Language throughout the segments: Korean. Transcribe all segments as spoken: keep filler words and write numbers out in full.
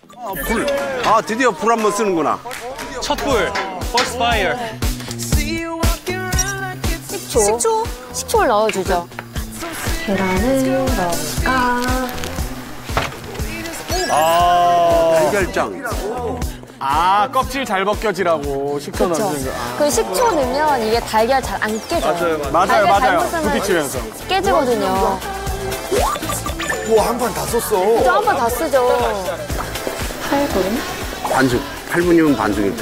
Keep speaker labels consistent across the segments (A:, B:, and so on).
A: 아, 불. 아, 드디어 불 한번 쓰는구나.
B: 첫 불. First fire.
C: 식초. 식초? 식초를 넣어주죠. 계란을 넣을까?
D: 아.
A: 달걀장.
D: 아, 껍질 잘 벗겨지라고 식초
C: 그쵸.
D: 넣는 거. 아.
C: 그 식초 넣으면 이게 달걀 잘 안 깨져요.
D: 맞아요,
C: 달걀
D: 맞아요.
C: 잘못 쓰면
D: 부딪히면서.
C: 깨지거든요.
E: 우와, 한 판 다 썼어.
C: 또 한 번 다 쓰죠. 팔 분?
A: 반숙. 팔 분이면 반숙일 때.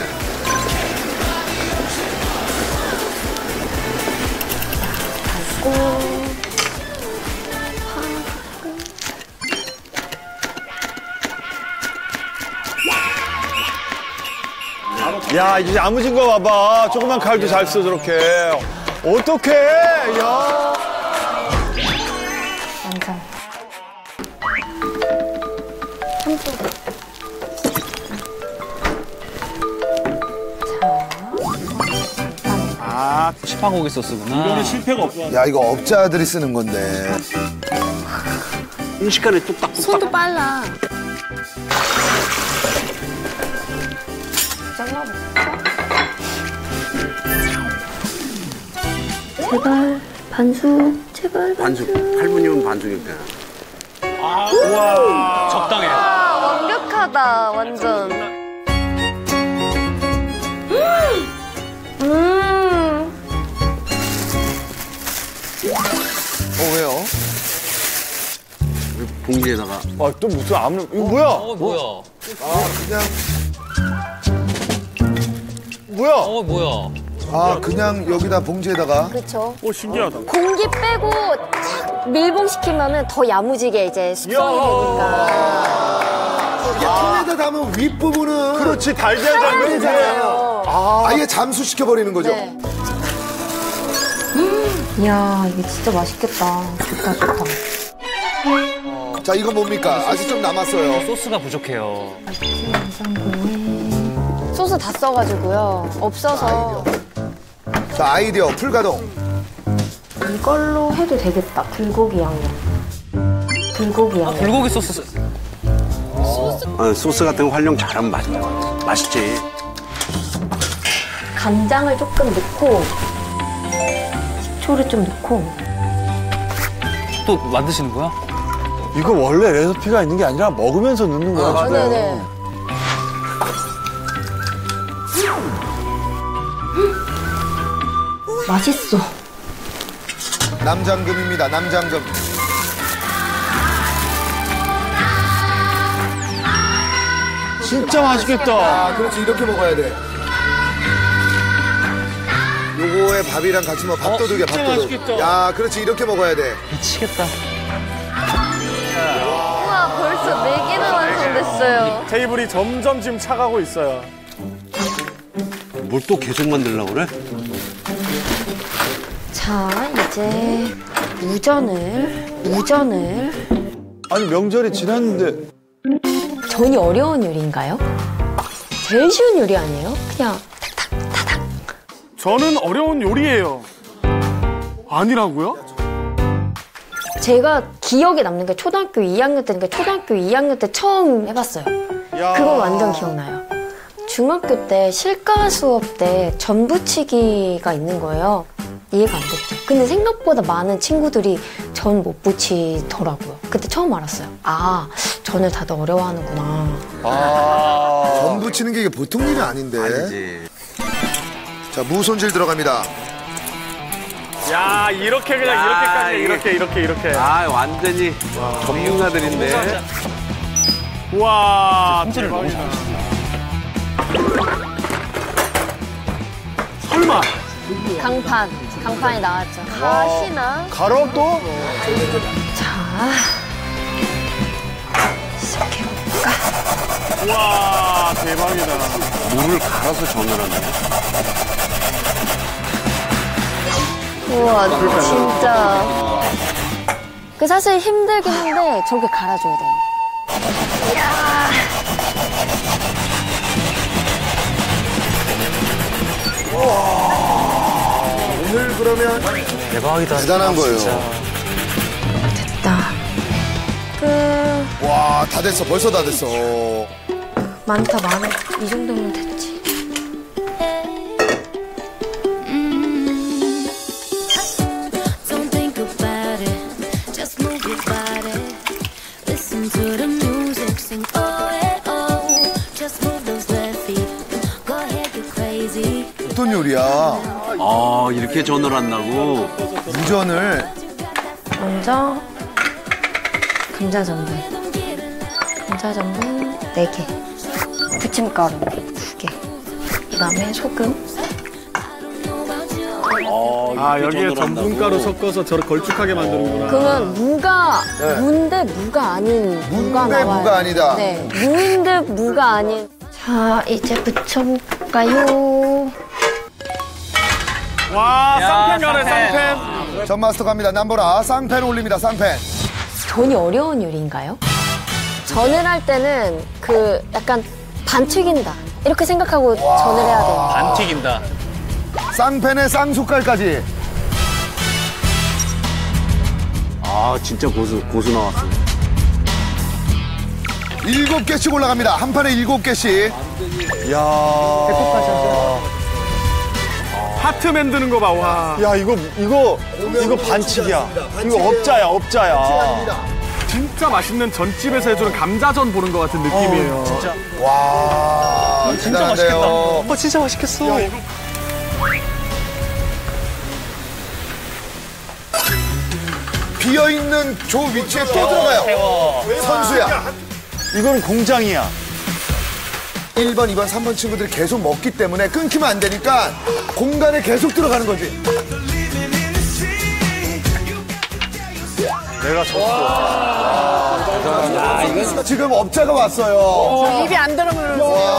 C: 고
F: 야, 이제 야무진 거 봐봐. 조그만 칼도 잘 써, 저렇게. 어떡해, 야.
C: 완성. 삼촌.
D: 아,
B: 시파고기 소스구나.
D: 이거는 실패가 없어.
E: 야, 이거 업자들이 쓰는 건데.
A: 순식간에 뚝딱뚝딱.
C: 손도 빨라. 잘라볼까? 제발 반숙. 제발
A: 반숙.
C: 반숙.
A: 팔 분이면 반숙일 때.
B: 아, 우와. 적당해.
C: 아, 완벽하다, 완전. 음.
E: 어, 왜요?
A: 봉지에다가.
F: 아, 또 무슨 아무, 이거 뭐야?
B: 어, 뭐야?
E: 아, 그냥.
F: 뭐야?
B: 어, 뭐야?
E: 아, 그냥 여기다 봉지에다가.
C: 그렇죠.
D: 오, 신기하다.
C: 공기 빼고 탁 밀봉시키면은 더 야무지게 이제 숙성이 되니까.
E: 이게 통에다 담은 윗부분은.
F: 그렇지, 달걀 장면이 돼.
C: 잖아요.
E: 아예 잠수시켜버리는 거죠.
C: 네. 이야, 이게 진짜 맛있겠다. 좋다, 좋다.
E: 자, 이거 뭡니까? 아직 좀 남았어요.
B: 소스가 부족해요.
C: 소스 다 써가지고요. 없어서.
E: 자, 아이디어, 풀가동.
C: 이걸로 해도 되겠다. 불고기 양념. 불고기 양념.
B: 불고기 소스.
A: 어, 소스 같은 거 활용 잘하면 맛, 맛있지.
C: 간장을 조금 넣고, 식초를 좀 넣고.
B: 또 만드시는 거야?
F: 이거 원래 레시피가 있는 게 아니라 먹으면서 넣는 거야.
C: 아, 네네. 맛있어.
E: 남장금입니다, 남장금.
F: 진짜 맛있겠다.
E: 아, 그렇지, 이렇게 먹어야 돼. 요거에 밥이랑 같이 먹어, 밥도둑이야,
D: 어, 진짜
E: 밥도둑.
D: 맛있겠다.
E: 야, 그렇지, 이렇게 먹어야 돼.
B: 미치겠다.
C: 우와, 벌써 네 개나 완성됐어요.
D: 테이블이 점점 지금 차가고 있어요.
A: 뭘 또 계속 만들려고 그래?
C: 자, 이제 무전을, 무전을.
F: 아니, 명절이 지났는데.
C: 전이 어려운 요리인가요? 제일 쉬운 요리 아니에요? 그냥 탁탁, 타닥.
D: 저는 어려운 요리예요. 아니라고요?
C: 제가 기억에 남는 게 초등학교 이 학년 때니까 초등학교 이 학년 때 처음 해봤어요. 그건 완전 기억나요. 중학교 때 실가 수업 때 전 부치기가 있는 거예요. 이해가 안 됐죠. 근데 생각보다 많은 친구들이 전 못 부치더라고요. 그때 처음 알았어요. 아, 전을 다들 어려워하는구나.
F: 아.
E: 전 부치는 게 이게 보통 일이 아닌데.
A: 아니지.
E: 자, 무 손질 들어갑니다.
D: 야, 이렇게 그냥
A: 야,
D: 이렇게까지
A: 이게-
D: 이렇게 이렇게 이렇게.
A: 아, 완전히 전문가들인데.
D: 우와,
B: 손질을 너무
D: 대박이다. 설마.
C: 강판, 강판이 나왔죠. 가시나?
F: 가로 또?
C: 자, 시작해볼까?
D: 우와, 대박이다.
A: 물을 갈아서 전을 하네.
C: 우와, 진짜. 그 사실 힘들긴 한데 저렇게 갈아줘야 돼요. 이야.
E: 오늘 그러면
B: 대박이다.
E: 대단한 거예요.
C: 됐다. 끝.
E: 와, 다 됐어. 벌써 다 됐어.
C: 많다 많아. 이 정도면 됐지.
G: Don't think about it, just move your body. Listen to the music, sing oh eh oh. Just move those left feet, go ahead get crazy.
E: 어떤 요리야?
A: 아, 이렇게 전을 한다고?
E: 무전을.
C: 먼저 감자전분. 감자전분 네 개. 부침가루 두 개. 그다음에 소금.
D: 아, 여기에 전분가루 섞어서 저렇게 걸쭉하게 만드는구나.
C: 그러면 무가
E: 네.
C: 무인데 무가 아닌 무가
E: 무인데
C: 나와요.
E: 무가 아니다.
C: 네, 무인데 무가 아닌. 자, 이제 부쳐볼까요?
D: 와,
B: 야,
D: 쌍팬 가네,
B: 쌍팬.
D: 쌍팬.
E: 전 마스터 갑니다. 남보라 쌍팬 올립니다. 쌍팬.
C: 전이 어려운 요리인가요? 전을 할 때는 그 약간 반 튀긴다 이렇게 생각하고 전을 해야 돼요.
B: 안 튀긴다.
E: 쌍팬에 쌍숟갈까지.
A: 아, 진짜 고수, 고수 나왔어.
E: 일곱 개씩 올라갑니다. 한 판에 일곱 개씩.
F: 야.
D: 하트 만드는 거 봐, 와.
F: 야, 이거, 이거, 이거 반칙이야. 이거 업자야, 업자야.
D: 진짜 맛있는 전집에서 해주는 감자전 보는 것 같은 느낌이에요.
B: 진짜.
E: 와,
B: 진짜 맛있겠다.
E: 대단한데요.
B: 어, 진짜 맛있겠어.
E: 비어있는 조 위치에 또 들어가요. 선수야.
F: 이거는 공장이야.
E: 일 번, 이 번, 삼 번 친구들이 계속 먹기 때문에 끊기면 안 되니까 공간에 계속 들어가는 거지.
F: 내가 졌어.
E: 지금 업자가 왔어요.
H: 입이 안 들어오면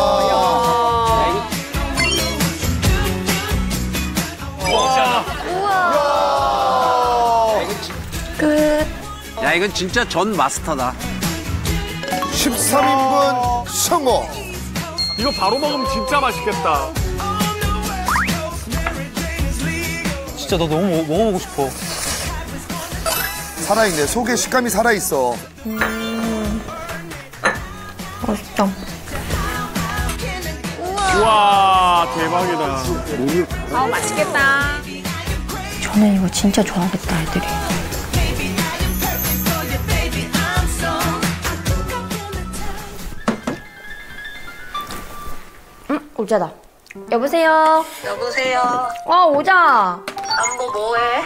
C: 끝.
A: 야, 이건 진짜 전 마스터다.
E: 십삼 인분 성공.
D: 이거 바로 먹으면 진짜 맛있겠다.
B: 진짜 너 너무 먹- 먹어보고 싶어.
E: 살아있네. 속에 식감이 살아있어.
C: 맛있다.
D: 우와, 대박이다.
H: 아 맛있겠다.
C: 저는 이거 진짜 좋아하겠다, 애들이. 응, 오자다. 여보세요?
I: 여보세요.
C: 어, 오자.
I: 안보 뭐해?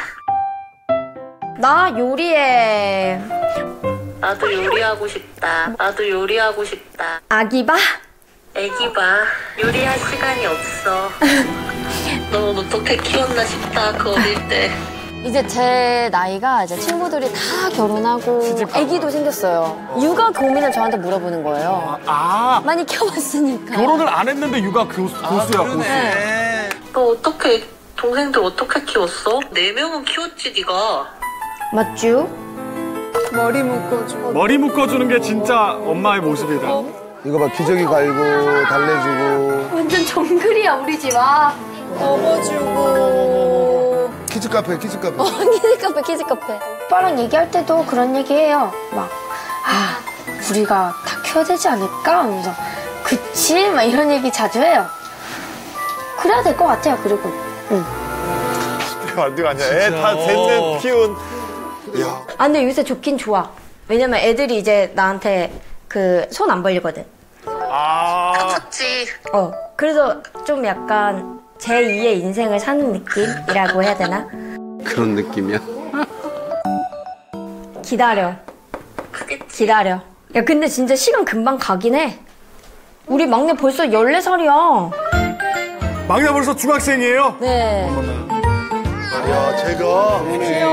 C: 나 요리해.
I: 나도 요리하고 싶다. 나도 요리하고 싶다.
C: 아기바?
I: 애기 봐. 요리할 시간이 없어. 너 어떻게 키웠나 싶다. 그 어릴 때.
C: 이제 제 나이가 이제 친구들이 다 결혼하고 아기도 생겼어요. 육아 고민을 저한테 물어보는 거예요.
D: 아,
C: 많이 키워봤으니까.
D: 결혼을 안 했는데 육아 교수, 고수야, 고수.
I: 너 어떻게 동생들 어떻게 키웠어? 네 명은 키웠지 네가.
C: 맞죠?
H: 머리 묶어줘.
D: 머리 묶어주는 게 진짜 엄마의 모습이다.
E: 이거 봐. 기저귀 갈고 달래주고.
C: 완전 정글이야 우리 집. 아. 업어주고.
E: 키즈카페 키즈카페.
C: 키즈카페 키즈카페. 오빠랑 얘기할 때도 그런 얘기해요. 막 아, 우리가 다 키워야 되지 않을까? 하면서 그치? 막 이런 얘기 자주 해요. 그래야 될 것 같아요. 그리고 응.
F: 만두가 아니야. 애 다 셋넷 키운.
E: 야.
C: 아 근데 요새 좋긴 좋아. 왜냐면 애들이 이제 나한테 그 손 안 벌리거든.
F: 아.
I: 컸지.
C: 어. 그래서 좀 약간 제이의 인생을 사는 느낌이라고 해야 되나?
A: 그런 느낌이야.
C: 기다려. 기다려. 야 근데 진짜 시간 금방 가긴 해. 우리 막내 벌써 열네 살이야.
D: 막내 벌써 중학생이에요?
C: 네.
F: 야, 제가.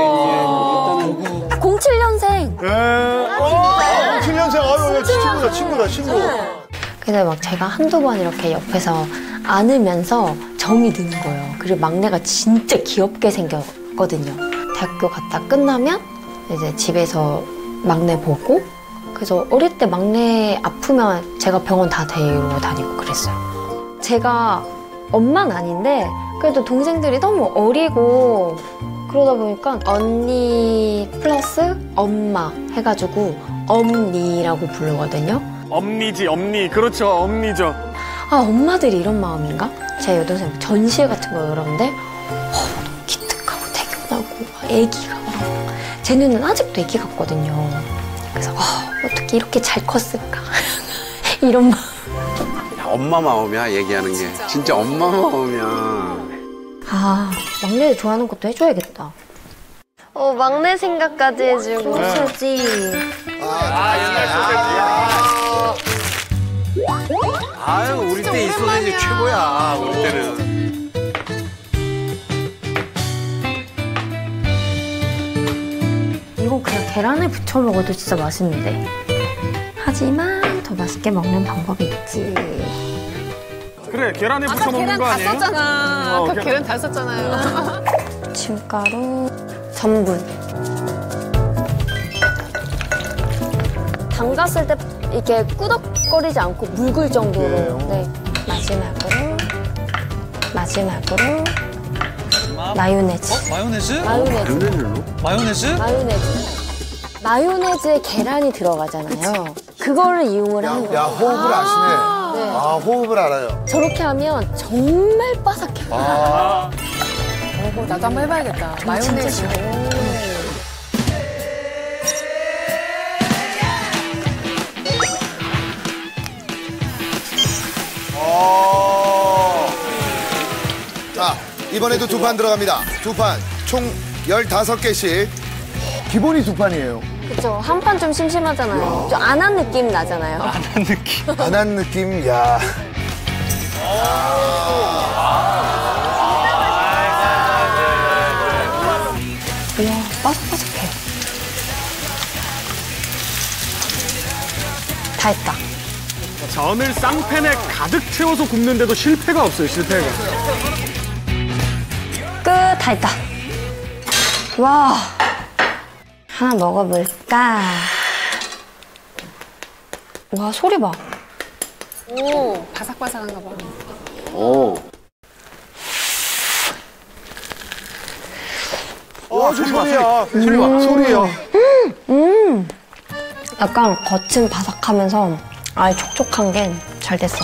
C: 공칠 년생.
D: 예.
F: 어, 칠 년생. 아유, 친구다, 친구다, 친구.
C: 그래서 막 제가 한두 번 이렇게 옆에서 안으면서 정이 드는 거예요. 그리고 막내가 진짜 귀엽게 생겼거든요. 대학교 갔다 끝나면 이제 집에서 막내 보고, 그래서 어릴 때 막내 아프면 제가 병원 다 데리러 다니고 그랬어요. 제가 엄마는 아닌데 그래도 동생들이 너무 어리고 그러다 보니까 언니 플러스 엄마 해가지고 엄니라고 부르거든요.
D: 엄니지, 엄니. 그렇죠, 엄니죠.
C: 아, 엄마들이 이런 마음인가? 제 여동생 전시회 같은 거 열었는데 어, 기특하고 대견하고 애기가 막 제 눈은 아직도 애기 같거든요. 그래서 어, 어떻게 이렇게 잘 컸을까? 이런 마음.
A: 야, 엄마 마음이야, 얘기하는 게. 진짜 엄마 마음이야.
C: 아, 막내들 좋아하는 것도 해줘야겠다.
J: 어, 막내 생각까지 해주고.
C: 소세지.
A: 아유, 우리 때 이 소세지 최고야, 우리 때는.
C: 이건 그냥 계란에 부쳐 먹어도 진짜 맛있는데. 하지만 더 맛있게 먹는 방법이 있지.
D: 그래, 계란에
H: 아까
D: 붙여 먹는
H: 계란
D: 거
H: 다
D: 아니에요?
H: 썼잖아.
D: 어,
H: 아까
D: 계란.
H: 계란 다 썼잖아요.
C: 김가루, 전분. 담갔을 때 이렇게 꾸덕거리지 않고 묽을 정도로. 네. 마지막으로, 마지막으로 마요네즈.
B: 어? 마요네즈?
C: 마요네즈.
A: 마요네즈로?
B: 마요네즈?
C: 마요네즈. 마요네즈에 계란이 들어가잖아요. 그거를 이용을
E: 야,
C: 하는
E: 야,
C: 거예요.
E: 호흡을 아시네.
C: 네.
E: 아, 호흡을 알아요.
C: 저렇게 하면 정말 바삭해요.
E: 아,
H: 어, 나도 한번 해봐야겠다. 마요네즈.
E: 어. 자, 이번에도 두 판 들어갑니다. 두 판, 총 열다섯 개씩. 기본이 두 판이에요.
C: 그쵸. 한 판 좀 심심하잖아요. 좀 안 한 느낌 나잖아요.
B: 안 한 느낌.
E: 안 한 느낌, 야.
C: 이야, 바삭바삭해. 다 했다.
D: 전을 쌍팬에 가득 채워서 굽는데도 실패가 없어요, 실패가.
C: 끝! 다 했다. 와. 하나 먹어볼까? 와, 소리 봐.
H: 오, 바삭바삭한가 봐.
A: 오.
F: 어, 저 소리야. 소리 봐. 소리야.
C: 음. 약간 겉은 바삭하면서 아예 촉촉한 게 잘 됐어.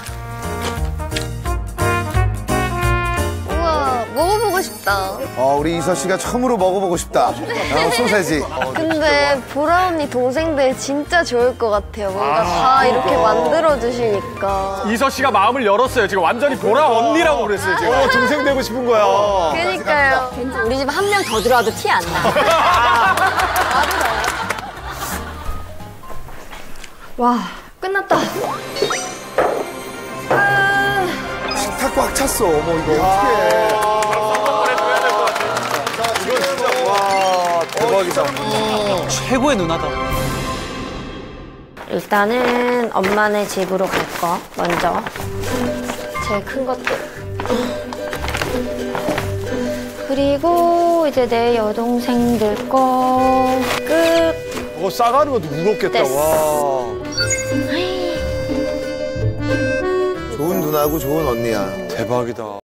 J: 우와, 먹어보고 싶다.
E: 어, 우리 이서 씨가 처음으로 먹어보고 싶다. 어, 소세지.
J: 근데 보라 언니 동생들 진짜 좋을 것 같아요. 뭔가 다 이렇게 만들어주시니까.
D: 이서 씨가 마음을 열었어요. 지금 완전히 보라 언니라고 그랬어요, 제가.
F: 어, 동생 되고 싶은 거야.
J: 그러니까요.
C: 우리 집 한 명 더 들어와도 티 안 나. 와, 끝났다.
E: 식탁 꽉 찼어. 뭐, 이거 어떡해.
F: 와, 대박이다.
B: 최고의 누나다.
C: 일단은 엄마네 집으로 갈 거 먼저. 제일 큰 것들. 그리고 이제 내 여동생들 거 끝.
F: 어, 싸가는 것도 무겁겠다.
C: 됐어.
F: 와.
E: 좋은 누나고 좋은 언니야.
F: 대박이다.